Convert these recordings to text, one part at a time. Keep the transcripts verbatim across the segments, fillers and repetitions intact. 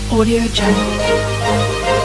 Audio Jungle.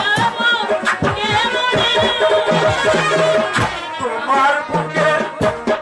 তোমার বুকে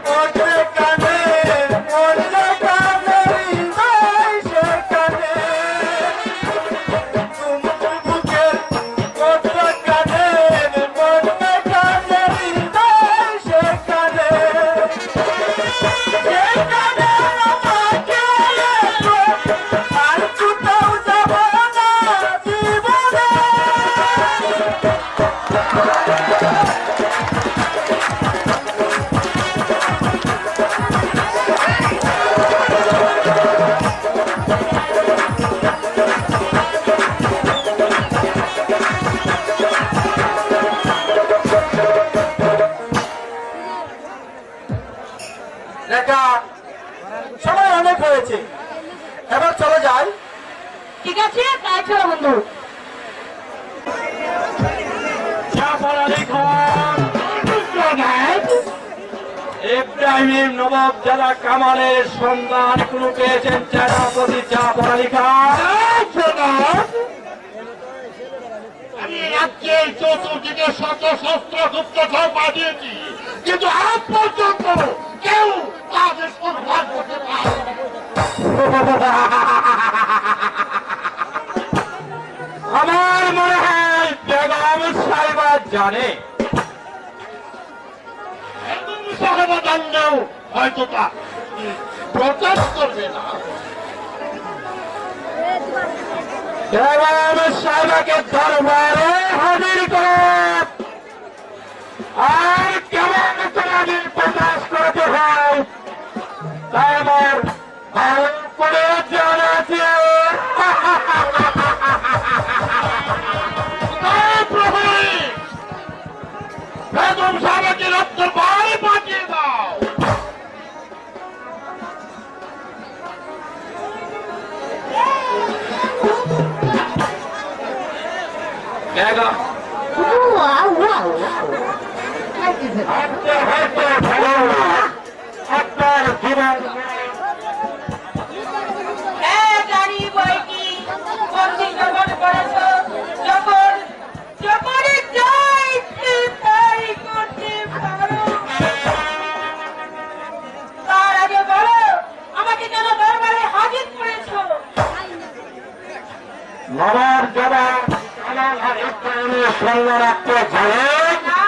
লেখা সময় অনেক হয়েছে, এবার চলে যাই। ঠিক আছে, তাই চলো বন্ধু। ইব্রাহিম নবাব যারা কামালের সন্ধান কোনো পেয়েছেন সেনাপতি জাফর আলী খান। আমি রাজ্যের চতুর্দিকে শত শস্ত্র গুপ্তধর পাঠিয়েছি, কিন্তু আজ পর্যন্ত কেউ তাদের সন্ধান করতে পারে। আমার মনে হয় বেগম সাহেবা জানে। সাহেবা জানলেও হয়তো তা প্রচার করবে না। বেগম সাহেবাকে দরবারে হাজির করে আর কেমন তাদের প্রকাশ করতে হয় তাই আমার ভালো করে জানা আছে। বেগম সাহেবকে রক্তের বাড়ি পাঠিয়ে দাও। বেগম আপনার জীবন হ্যাঁ জানি বই কি বন্দি যখন করেছো, যখন যখন যা ইচ্ছে তাই করতে পারো। তার আগে বলো আমাকে কেন দরবারে হাজির করেছো? নবাব যারা কামাল আর ইব্রাহিমের সঙ্গে রাখতে জানেন না,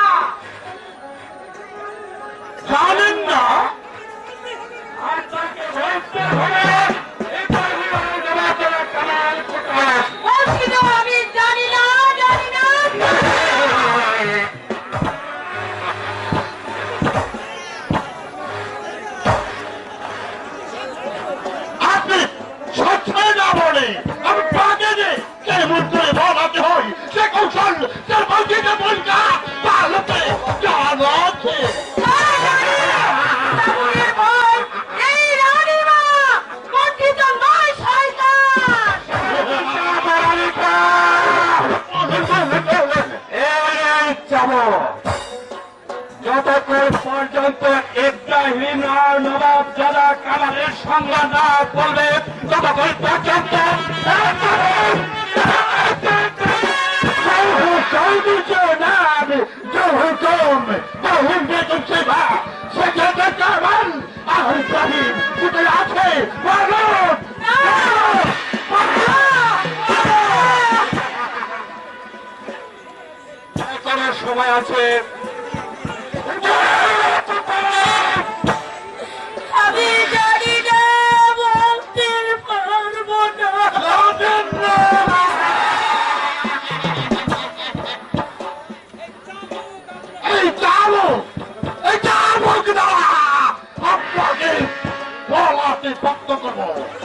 জানেন না, আর তাকে বলতে হবে ইব্রাহিম আর নবাব যারা কামাল প্রকাশ। বলছি তো আমি জানি না, জানি না। আপনি সচ্ছায় না বলে আমি পাকে যে কেমন করে বলাতে হয় সে কৌশল সে বলতে বলকা তাহলে জানা আছে। বাবুয়ের বই, এই রানীমা গঠিত নয় শয়তান। যতক্ষণ পর্যন্ত ইব্রাহিম আর নবাব যারা কামালের সংজ্ঞা না বলবে ততক্ষণ পর্যন্ত সময় আছে। আমি জানি না, বলতে পারবো না। এই চালো এই চালো কিনা আপনাকে বলাতে ভক্ত করবো।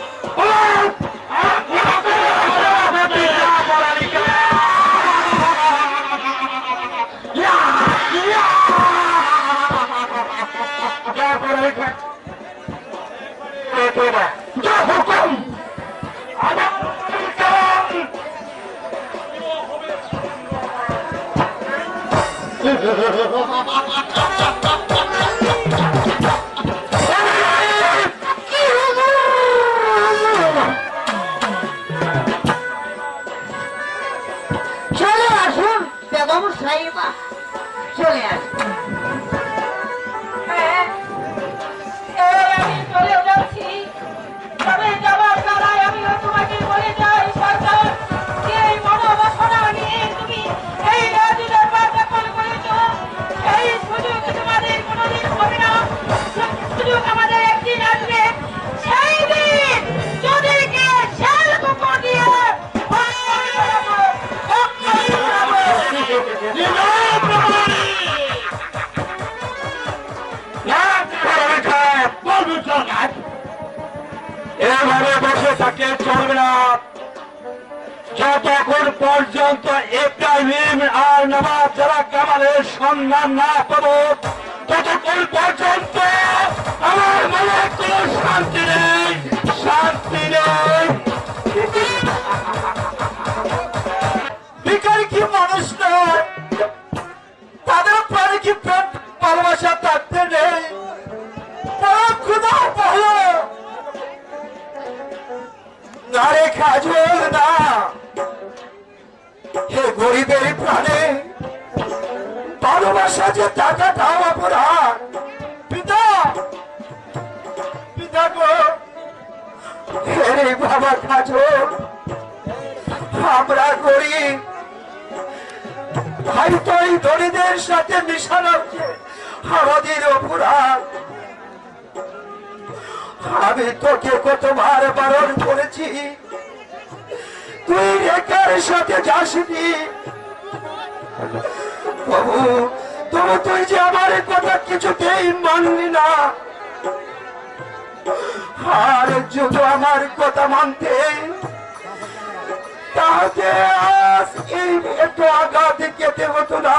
চলে আসুন বেগম সাহেবা, চলে আসুন। হ্যাঁ, এই আমি চলে যাচ্ছি, তবে যাবার বেলায় আমিও তোমাকে বলে যাই সরকার, যে এই মনোবাসনা নিয়ে তুমি এই রাজি দরবার দখল করেছ, সেই সুযোগ তোমাদের কোনোদিন হবে না। সুযোগ আমাদের একদিন আসবে, সেই দিন যদি কে শেল কুকুর দিয়ে এভাবে বসে থাকে চলবে না। যতক্ষণ পর্যন্ত ইব্রাহিম আর নবাব যারা কামালের সন্ধান না পাবো ততক্ষণ পর্যন্ত আমার শান্তি নেই, শান্তি নেই। ভিখারি কি মানুষ নয়? তাদের প্রাণে কি পেট ভালোবাসা থাকতে নেই? না রে কাজল না, হে গরিবের প্রাণে ভালোবাসা যে টাকাটাও অপরাধ। পিতা পিতা গো, হে রে বাবা কাজল, আমরা গরিব ভাই তো এই দরিদ্রের সাথে মিশানো আমাদের অপরাধ। আমি তোকে কতবার বারণ করেছি, তুই রেখার সাথে যাসনি। প্রভু, তবু তুই যে আমার কথা কিছুতেই মানলি না। আর যদি আমার কথা মানতে, তাহলে আজ এই একটু আঘাত কেটে হতো না।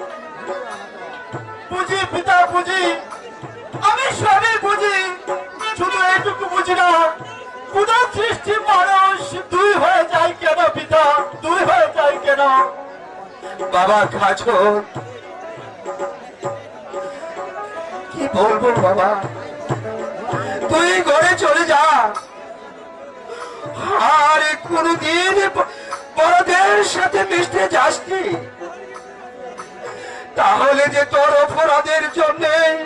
বুঝি পিতা বুঝি, আমি সবই বুঝি, শুধু এইটুকু বুঝি না কোন সৃষ্টি মানুষ দুই হয়ে যায় কেন পিতা, দুই হয়ে যায় কেন? বাবা কাজল, কি বলবো বাবা, তুই ঘরে চলে যা। আর কোনদিন বড়দের সাথে মিশতে যাসনি, তাহলে যে তোর অপরাধের জন্য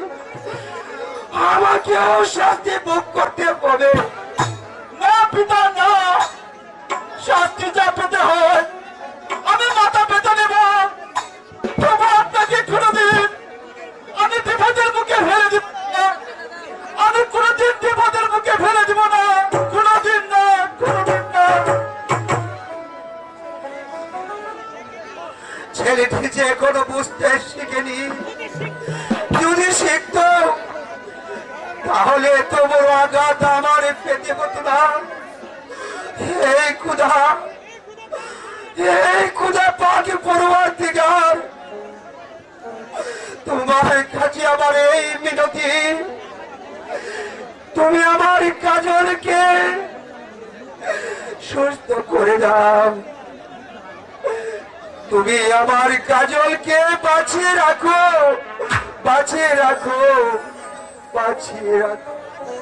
আমাকেও শাস্তি ভোগ করতে হবে। না পিতা না, শাস্তি যা পেতে হয় আমি মাথা পেতে নেব। তবু আপনাকে কোনদিন আমি বিপদের মুখে ফেলে দিব না, আমি কোনদিন বিপদের মুখে ফেলে দিব না, কোনদিন না, কোনদিন না। ছেলেটি যে এখনো বুঝতে শিখেনি, যদি শিখত তাহলে এত বড় আঘাত আমার পেতে হতো না। এই ক্ষুধা, এই ক্ষুধা পাকে পরবর্তীকার তোমার কাছে আমার এই মিনতি, তুমি আমার কাজলকে সুস্থ করে দাও। তুমি আমার কাজলকে বাঁচিয়ে রাখো, বাঁচিয়ে রাখো, বাঁচিয়ে রাখো।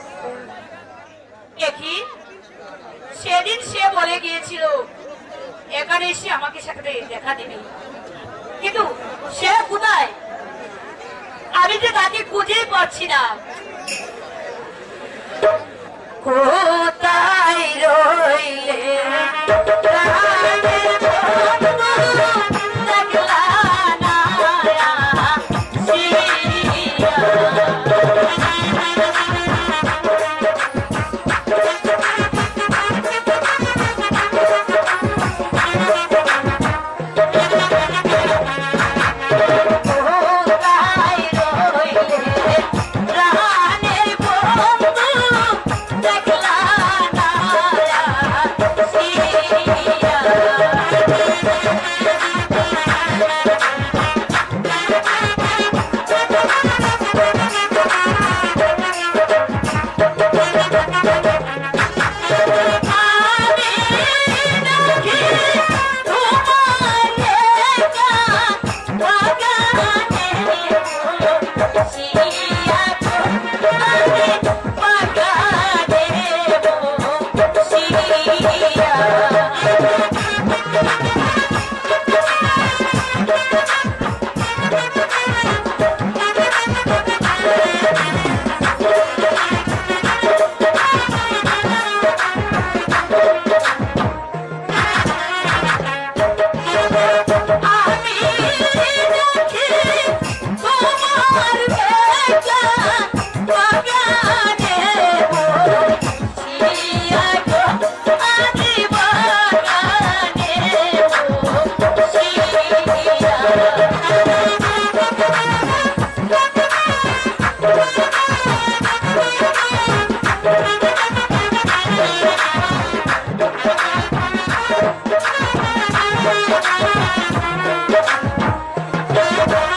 দেখি সেদিন সে বলে গিয়েছিল এখানে এসে আমাকে সাথে দেখা দেবে, কিন্তু সে কোথায়? আমি যে তাকে খুঁজেই পাচ্ছি না। কোথায় রইলে প্রাণের বন্ধু, দেখলা না আসিয়া।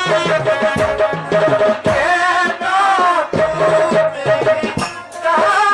কেন তুমি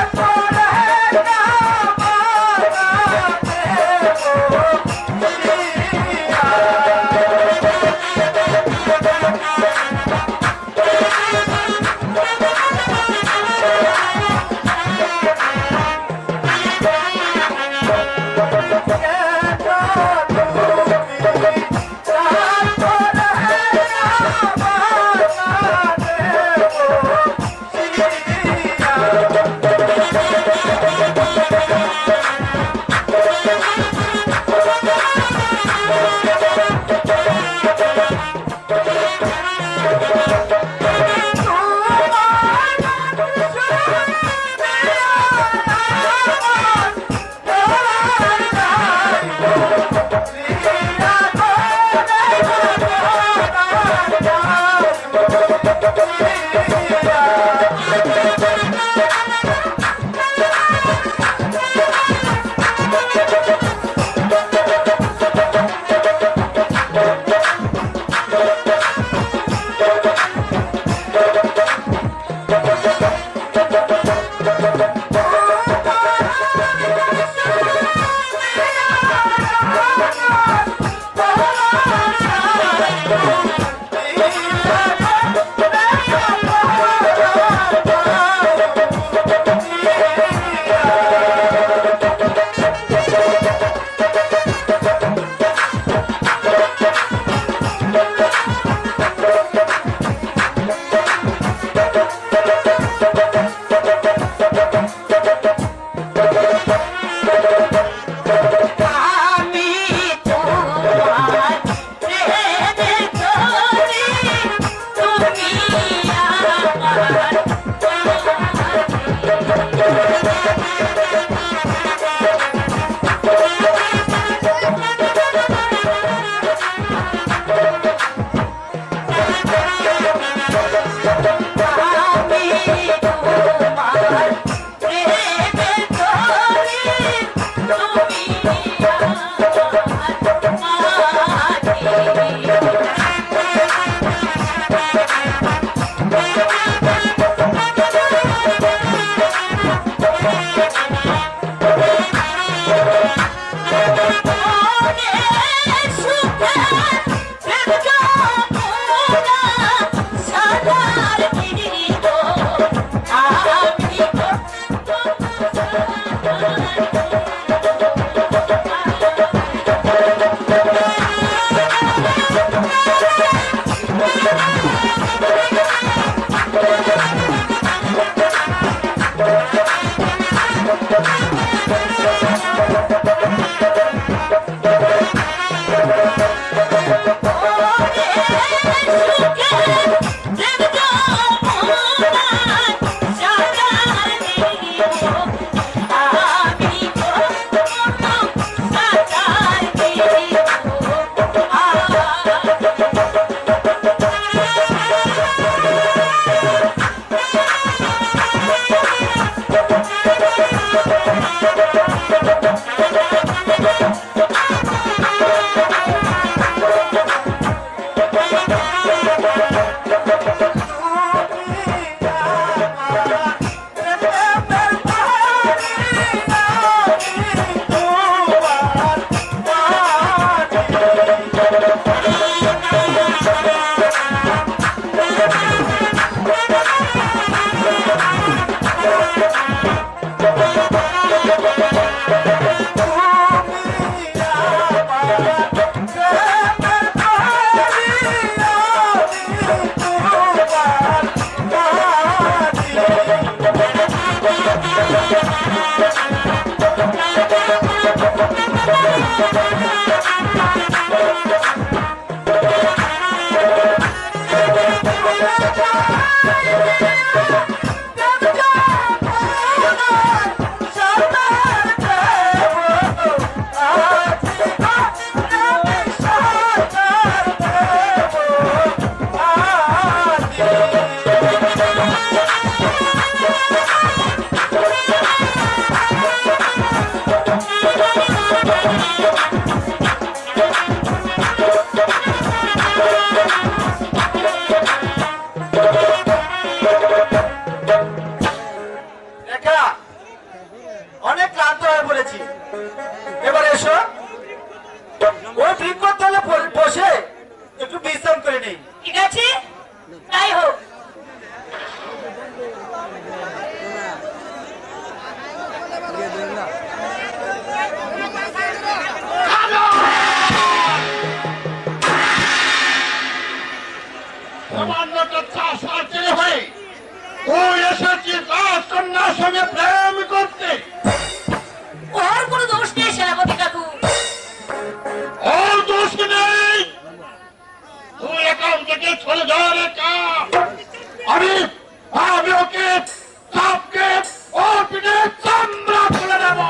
সঙ্গে প্রেম করতে। ওর কোনো দোষ নেই সেনাপতি কাকু। ওর দোষ নেই, তুই এখান থেকে চলে যা রেখা। আমি আমি ওকে চাপকে ওর পিঠে চামড়া তুলে দেব।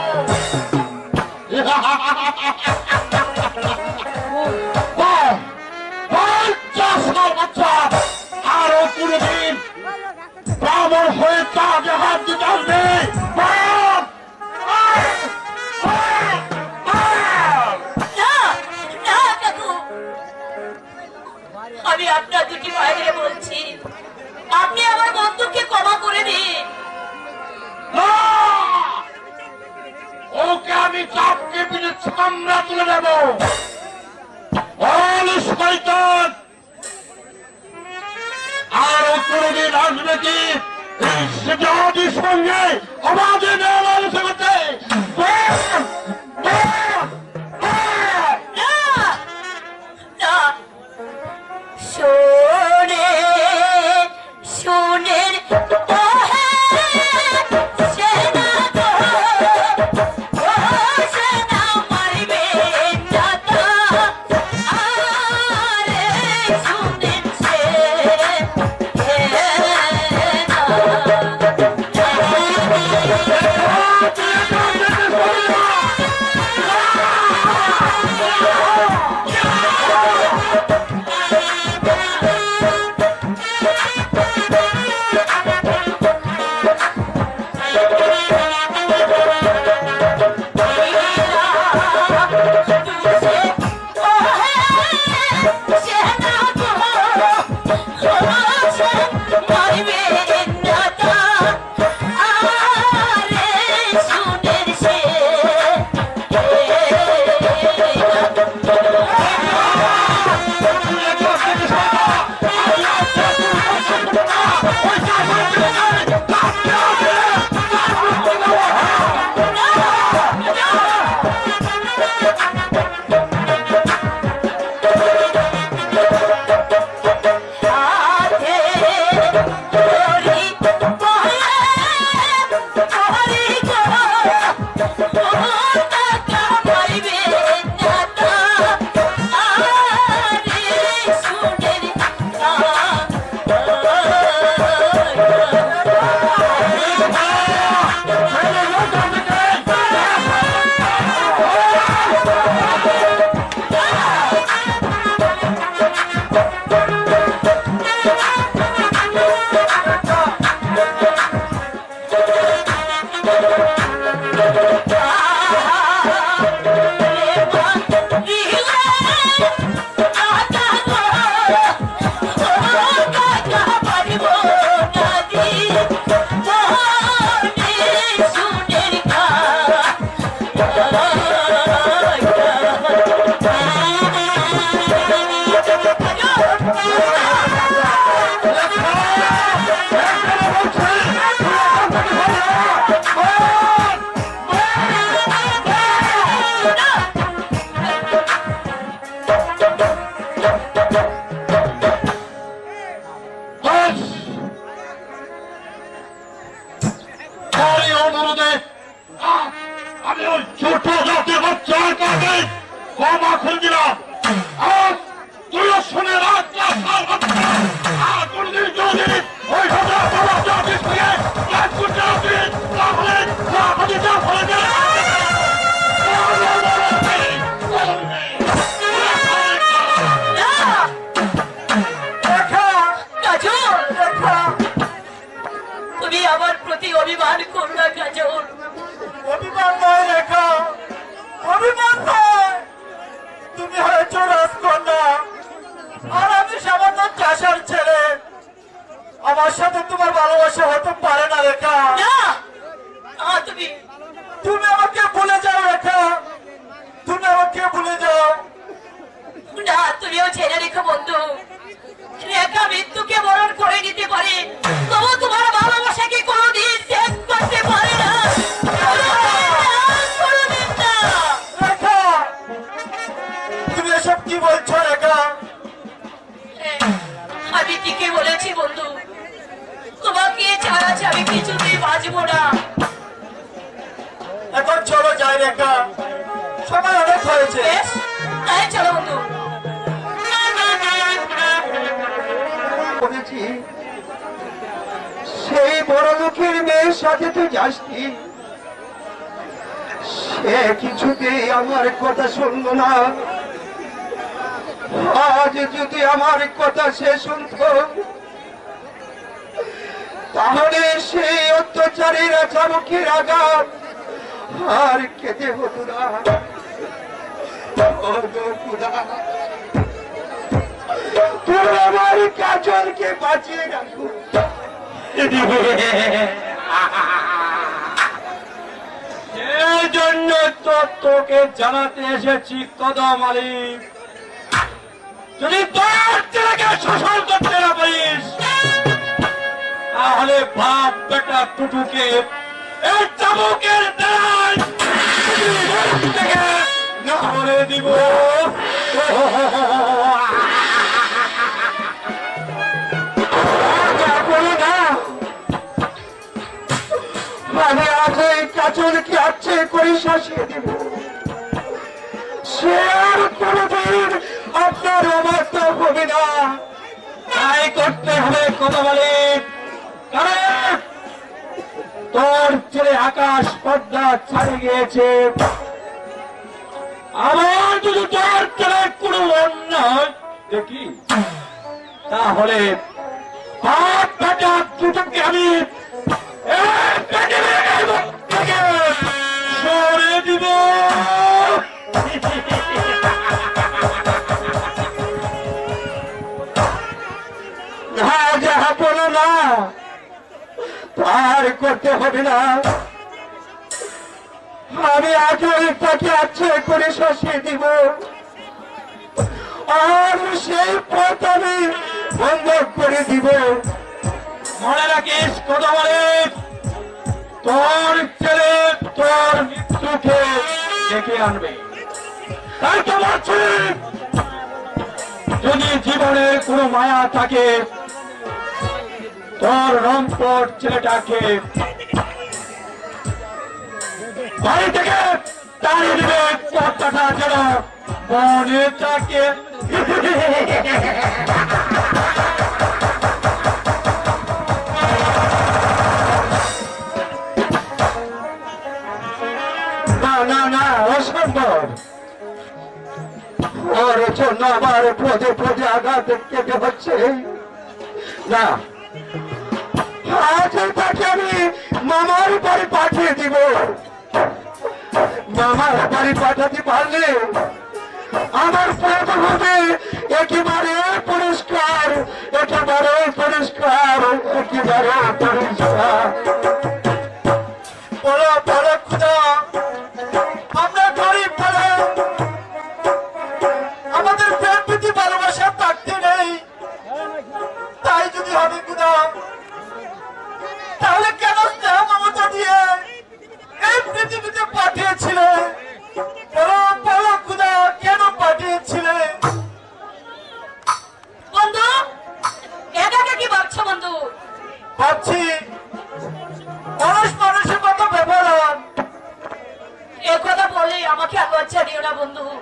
বাচ্চা আরো কোনদিন ব্রাহ্মণ হয়ে তাকে হাত দিতে হবে। আমি আপনার দুটি ভাইরে বলছি, আপনি আমার বন্ধুকে ক্ষমা করে দিন। ওকে আমি চাপকে পিঠে চামড়া তুলে দেব। শয়তান আরো কোনদিন আসবে কি জাতির সঙ্গে আমাদের আলোচনা করতে? শোনে শোনের আমি ওই ছোট জাতি বাচ্চার কাছে ক্ষমা করে দিলাম। আর তুইও শুনে রাখ আর কোনদিন যদি ওই জাতি তাহলে তুমি আমার প্রতি অভিমান করো না কাজল। অভিমান নয় রেখা, অভিমান নয়। তুমি হয়েছ রাজকন্যা আর আমি সামান্য চাষার ছেলে। আমার সাথে তোমার ভালোবাসা হতে পারে না রেখা। তুমি তুমি আমাকে ভুলে যাও রেখা, তুমি আমাকে ভুলে যাও। না, তুমিও ছেড়ে রেখো বন্ধু। রেখা মৃত্যুকে বরণ করে নিতে পারে, তবু তোমার ভালোবাসাকে কোনোদিন ত্যাগ করতে পারে না। রেখা, তুমি এসব কি বলছো রেখা? আমি ঠিকই বলেছি বন্ধু, তোমাকে ছাড়া আমি কিছুতেই বাঁচবো না। চলো যাই রেখা, সময় অনেক হয়েছে। বেশ, তাই চলো বন্ধু। বলেছি সেই বড় লোকের মেয়ের সাথে তুই যাসনি, সে কিছুতেই আমার কথা শুনলো না। আজ যদি আমার কথা সে শুনত, তাহলে সেই অত্যাচারীরা চাবুকের আঘাত আর খেতে হতো না। ও গো খোদা, তুই আমার কাজলকে বাঁচিয়ে রাখো। এই জন্য তো তোকে জানাতে এসেছি কদম আলী, যদি তোর ছেলেকে শোষণ করতে না পারিস, তাহলে বাপ বেটা টুটুকে এই চাবুকের দ্বারাই থেকে ধরে দিব। আমি আজ এই কাজলকে আছে করে শাসিয়ে দেব, সে আর কোনদিন আপনার অবাধ্য হবে না। তাই করতে হবে কথা বলে, কারণ তোর ছেলে আকাশ পর্দা ছাড়ে গিয়েছে। আমার যদি তোর ছেলে কোনো অন্যায় দেখি, তাহলে বাপ বেটা দুটোকে আমি এই পৃথিবীর বুক থেকে সরে দিব। না, যাহা বলো না, পার করতে হবে না। আমি আজও তাকে আছে করে শাসিয়ে দিব, আর সেই পথ আমি বন্ধ করে দিব। মনে রাখিস কথা বলে, তোর ছেলে তোর মৃত্যুকে ডেকে আনবে। তাই তো বলছি, যদি জীবনের কোনো মায়া থাকে, তোর রংপুর ছেলেটাকে বাড়ি থেকে তাড়িয়ে দিবে, কথাটা যেন মনে থাকে। না না না, অসম্ভব। ওর জন্য আমার পদে পদে আঘাত কেটে হচ্ছে। না, আজ তাকে আমি মামার বাড়ি পাঠিয়ে দিব। মামার বাড়ি পাঠাতে পারলে আমার পদ হবে একেবারে পরিষ্কার, একেবারে পরিষ্কার, একেবারে পরিষ্কার। বলো বলো খুদা, আমরা গরিব বলে আমাদের পেট পেতে ভালোবাসা থাকতে নেই। তাই যদি হবে খুদা, তাহলে কেন স্নেহ মমতা দিয়ে এই পৃথিবীতে পাঠিয়েছিলে? বলো বলো খুদা, কেন পাঠিয়েছিলে? বন্ধু, এটাকে কি ভাবছো বন্ধু? ভাবছি মানুষ মানুষের কত ব্যবহার। এ কথা বলে আমাকে আর লজ্জা দিও না বন্ধু।